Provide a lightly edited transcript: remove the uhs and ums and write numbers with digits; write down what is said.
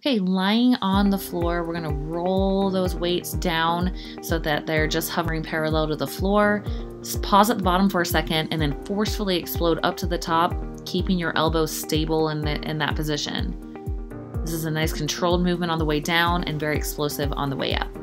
Okay, lying on the floor, we're gonna roll those weights down so that they're just hovering parallel to the floor. Pause at the bottom for a second and then forcefully explode up to the top, keeping your elbows stable in that position. This is a nice controlled movement on the way down and very explosive on the way up.